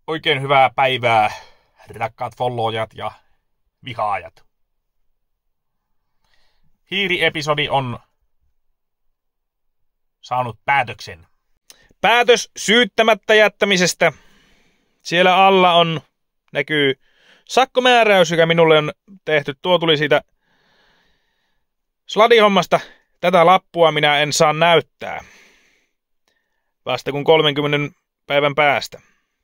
Oikein hyvää päivää, rakkaat followjat ja vihaajat. Hiiri-episodi on saanut päätöksen. Päätös syyttämättä jättämisestä. Siellä alla näkyy sakkomääräys, joka minulle on tehty. Tuo tuli siitä sladihommasta. Tätä lappua minä en saa näyttää. Vasta kun 30 päivän päästä.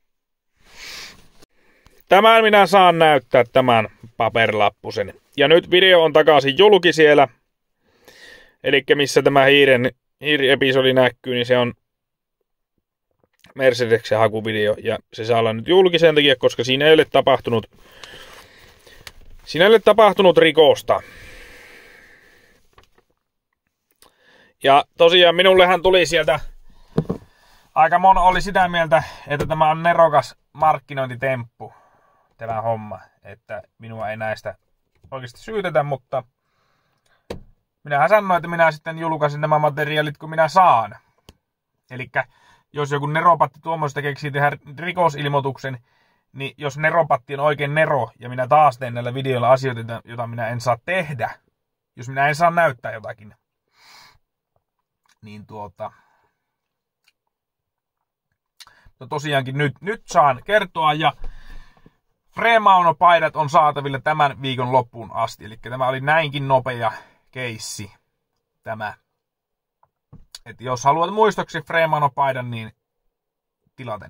Tämän minä saan näyttää, tämän paperilappusen. Ja nyt video on takaisin julki siellä. Elikkä missä tämä hiiri-episodi näkyy, niin se on Mercedeksen hakuvideo. Ja se saa olla nyt julki sen takia, koska siinä ei ole tapahtunut rikosta. Ja tosiaan minullehan tuli sieltä, aika moni oli sitä mieltä, että tämä on nerokas markkinointitemppu, tämä homma. Että minua ei näistä oikeasti syytetä, mutta minähän sanoin, että minä sitten julkaisin nämä materiaalit, kun minä saan. Elikkä jos joku neropatti tuommoista keksii tehdä rikosilmoituksen, niin jos neropatti on oikein nero, ja minä taas teen näillä videoilla asioita, joita minä en saa tehdä, jos minä en saa näyttää jotakin, niin no tosiaankin nyt saan kertoa, ja Fremauno-paidat on saatavilla tämän viikon loppuun asti, eli tämä oli näinkin nopea keissi tämä. Että jos haluat muistoksi Fremauno-paidan, niin tilaten.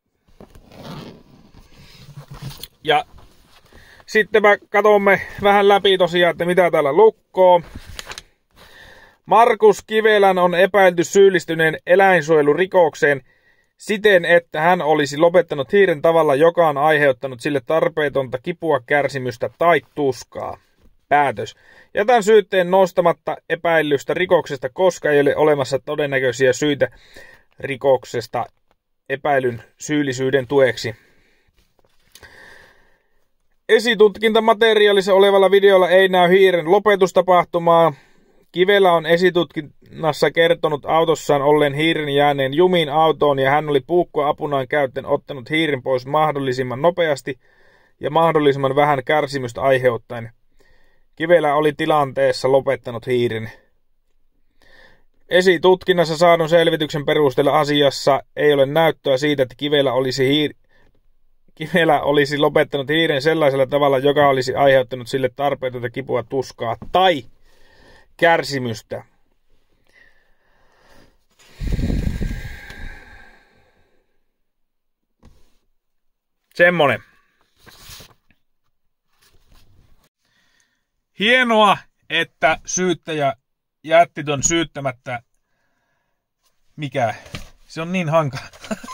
Ja sitten me katsomme vähän läpi tosiaan, että mitä täällä lukkoo. Markus Kivelän on epäilty syyllistyneen eläinsuojelurikokseen siten, että hän olisi lopettanut hiiren tavalla, joka on aiheuttanut sille tarpeetonta kipua, kärsimystä tai tuskaa. Päätös. Jätän syytteen nostamatta epäillystä rikoksesta, koska ei ole olemassa todennäköisiä syitä rikoksesta epäilyn syyllisyyden tueksi. Esitutkintamateriaalissa olevalla videolla ei näy hiiren lopetustapahtumaa. Kivelä on esitutkinnassa kertonut autossaan olleen hiiren jääneen jumiin autoon, ja hän oli puukkoa apunaan käyttäen ottanut hiiren pois mahdollisimman nopeasti ja mahdollisimman vähän kärsimystä aiheuttaen. Kivelä oli tilanteessa lopettanut hiiren. Esitutkinnassa saadun selvityksen perusteella asiassa ei ole näyttöä siitä, että Kivelä olisi lopettanut hiiren sellaisella tavalla, joka olisi aiheuttanut sille tarpeetonta kipua, tuskaa tai kärsimystä. Semmonen. Hienoa, että syyttäjä jätti ton syyttämättä. Mikä? Se on niin hankala.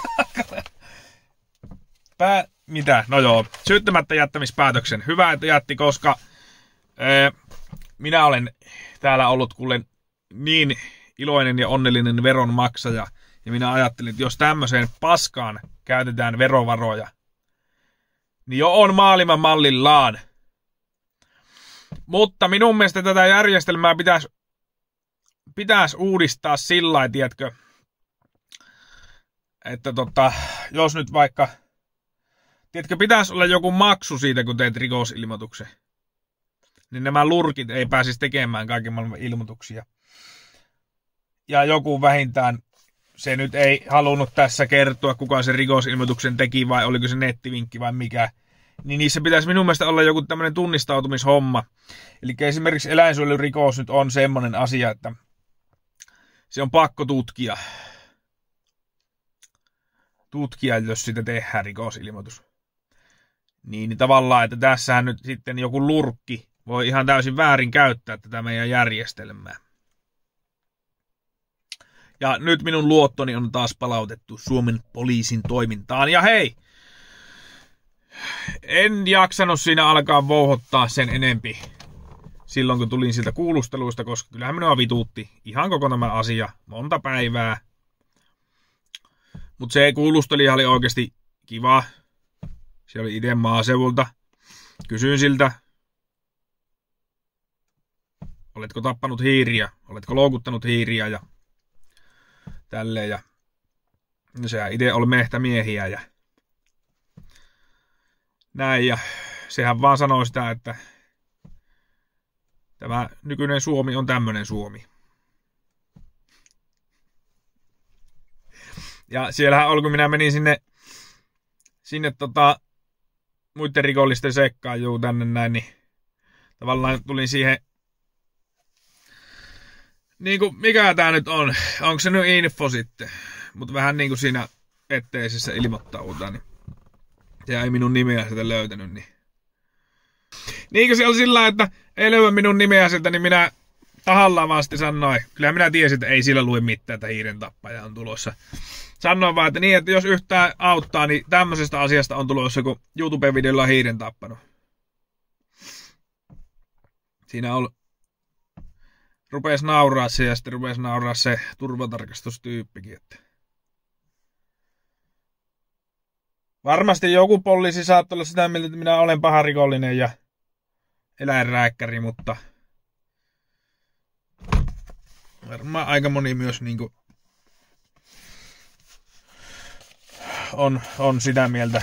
Mitä? No joo. Syyttämättä jättämispäätöksen. Hyvä, että jätti, koska minä olen täällä ollut kuulen niin iloinen ja onnellinen veronmaksaja. Ja minä ajattelin, että jos tämmöiseen paskaan käytetään verovaroja, niin jo on maailman mallillaan. Mutta minun mielestä tätä järjestelmää pitäisi uudistaa sillä lailla, tiedätkö, että jos nyt vaikka, tiedätkö, pitäisi olla joku maksu siitä, kun teet rikosilmoituksen. Niin nämä lurkit ei pääsisi tekemään kaiken maailman ilmoituksia. Ja joku vähintään, se nyt ei halunnut tässä kertoa, kuka se rikosilmoituksen teki, vai oliko se nettivinkki vai mikä. Niin niissä pitäisi minun mielestä olla joku tämmöinen tunnistautumishomma. Eli esimerkiksi eläinsuojelurikos nyt on semmoinen asia, että se on pakko tutkia. Tutkia, jos sitä tehdään rikosilmoitus. Niin tavallaan, että tässähän nyt sitten joku lurkki voi ihan täysin väärin käyttää tätä meidän järjestelmää. Ja nyt minun luottoni on taas palautettu Suomen poliisin toimintaan. Ja hei! En jaksanut siinä alkaa vouhottaa sen enempi silloin, kun tulin siltä kuulusteluista, koska kyllähän minua vituutti ihan koko tämä asia monta päivää. Mutta se kuulustelija oli oikeasti kiva. Se oli itse maaseudulta. Kysyin siltä, oletko tappanut hiiriä, oletko loukuttanut hiiriä ja tälleen. Ja se itse oli mehtämiehiä ja näin, ja sehän vaan sanoo sitä, että tämä nykyinen Suomi on tämmönen Suomi. Ja siellähän oli, kun minä menin sinne muiden rikollisten sekkaan juu tänne näin, niin tavallaan tulin siihen, niinku mikä tää nyt on, onko se nyt info sitten, mutta vähän niinku siinä etteisessä ilmoittautaan, niin ja ei minun nimeä sieltä löytänyt, niin niinkö se oli sillä, että ei löyä minun nimeä sieltä, niin minä tahallaan vaan sitten sanoin, kyllä minä tiesin, että ei sillä lue mitään, että hiiren tappaja on tulossa. Sanoin vaan, että niin, että jos yhtään auttaa, niin tämmöisestä asiasta on tulossa, kun YouTube-videolla on hiiren tappanut. Siinä rupesi nauraa se ja sitten rupesi nauraa se turvatarkastustyyppikin. Että varmasti joku poliisi saattaa olla sitä mieltä, että minä olen paha rikollinen ja eläinrääkkäri, mutta varmaan aika moni myös niinku on sitä mieltä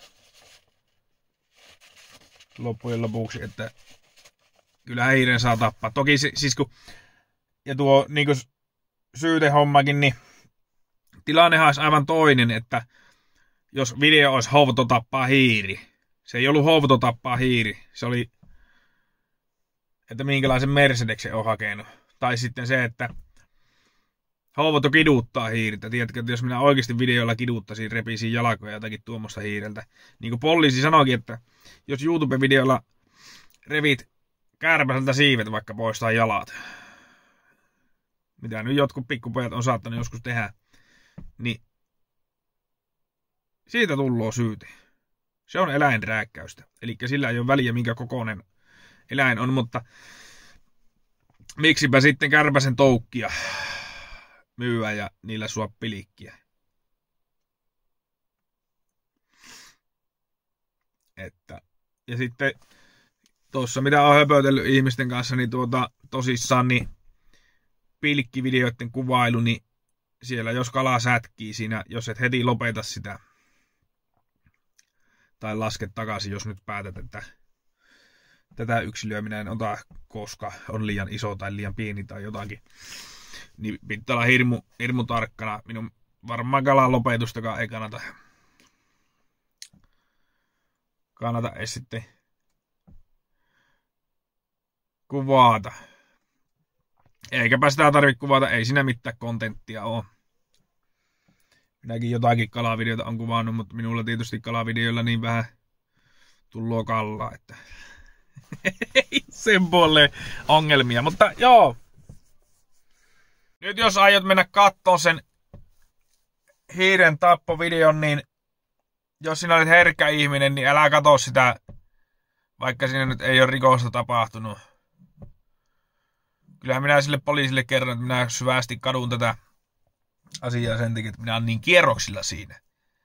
loppujen lopuksi, että kyllä hiiren saa tappaa. Toki siis kun, ja tuo niinku syytehommakin, niin tilannehan olisi aivan toinen, että jos video olisi Hovto tappaa hiiri. Se ei ollut Hovto tappaa hiiri. Se oli, että minkälaisen Mercedeksen on hakenut. Tai sitten se, että Hovto kiduttaa hiirtä. Tiedätkö, että jos minä oikeasti videolla kiduttaisin, repisin jalkoja jotakin tuommoista hiireltä. Niin kuin poliisi sanoikin, että jos YouTube-videolla revit kärpäseltä siivet vaikka poistaa jalat, mitä nyt jotkut pikkupojat on saattanut joskus tehdä, niin siitä tullaan syyte. Se on eläinrääkkäystä. Eli sillä ei ole väliä, minkä kokoinen eläin on, mutta miksipä sitten kärpäsen toukkia myyä ja niillä sua pilikkiä. Ja sitten tuossa mitä on höpötellyt ihmisten kanssa, niin tosissaan niin pilkkivideoiden kuvailu, niin siellä jos kala sätkii siinä, jos et heti lopeta sitä tai laske takaisin, jos nyt päätät, että tätä yksilöä minä en ota, koska on liian iso tai liian pieni tai jotakin, niin pitää olla hirmu tarkkana. Minun varmaan kalan lopetustakaan ei kannata edes sitten kuvata. Eikäpä sitä tarvitse kuvata, ei siinä mitään kontenttia ole. Minäkin jotakin kalavideoita on kuvannut, mutta minulla tietysti kalavideoilla niin vähän tulloo kallaa, että ei sen puoleen ongelmia. Mutta joo, nyt jos aiot mennä katsomaan sen hiiren tappovideon, niin jos sinä olet herkkä ihminen, niin älä katso sitä, vaikka siinä nyt ei ole rikosta tapahtunut. Kyllähän minä sille poliisille kerron, että minä syvästi kadun tätä asiaa sen takia, että minä olen niin kierroksilla siinä.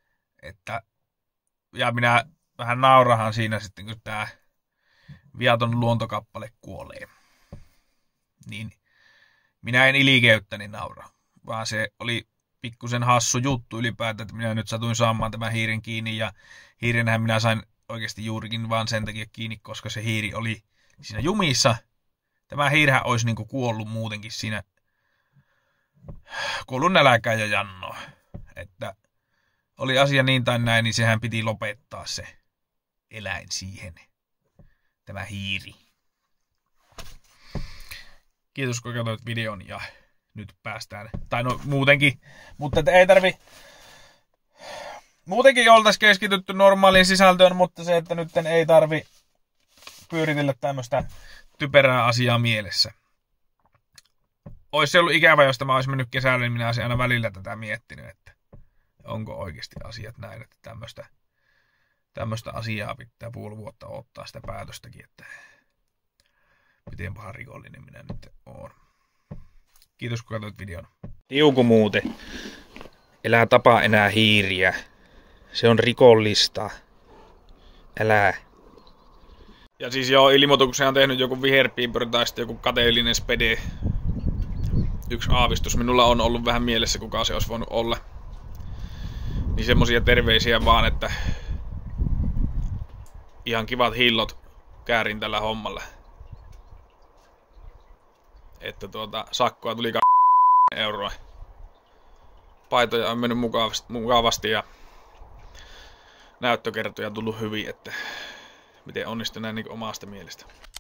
Ja minä vähän naurahan siinä sitten, kun tämä viaton luontokappale kuolee. Niin minä en ilikeyttäni naura, vaan se oli pikkusen hassu juttu ylipäätään, että minä nyt satuin saamaan tämän hiiren kiinni. Ja hiirenhän minä sain oikeasti juurikin vaan sen takia kiinni, koska se hiiri oli siinä jumissa. Tämä hiirihän olisi niinku kuollut muutenkin siinä, kuollut nälkään ja jannoa. Että oli asia niin tai näin, niin sehän piti lopettaa se eläin siihen. Tämä hiiri. Kiitos kun katsoit videon ja nyt päästään. Tai no muutenkin, mutta ei tarvi. Muutenkin oltaisiin keskitytty normaaliin sisältöön, mutta se, että nyt ei tarvi pyöritellä tämmöistä typerää asiaa mielessä. Olisi se ollut ikävä, jos tämä olisi mennyt kesällä, niin minä olisin aina välillä tätä miettinyt, että onko oikeasti asiat näin, että tämmöistä asiaa pitää puoli vuotta ottaa sitä päätöstäkin, että miten paha rikollinen minä nyt oon. Kiitos kun katsoit videon. Tiuku muuten. Älä tapaa enää hiiriä. Se on rikollista. Älä. Ja siis joo, ilmoituksen on tehnyt joku viherpiipuri tai sitten joku kateellinen spede. Yksi aavistus minulla on ollut vähän mielessä, kuka se olisi voinut olla. Niin semmosia terveisiä vaan, että ihan kivat hillot käärin tällä hommalla. Että sakkoa tuli euroa. Paitoja on mennyt mukavasti ja näyttökertoja tullut hyvin, että miten onnistuu näin niin omasta mielestä.